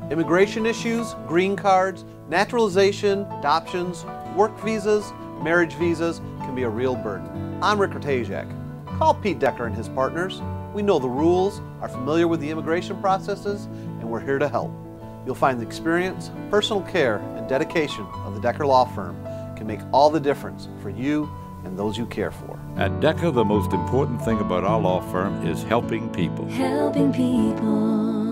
Immigration issues, green cards, naturalization, adoptions, work visas, marriage visas can be a real burden. I'm Ratajczak. Call Pete Decker and his partners. We know the rules, are familiar with the immigration processes, and we're here to help. You'll find the experience, personal care, and dedication of the Decker Law Firm can make all the difference for you and those you care for. At Decker, the most important thing about our law firm is helping people. Helping people.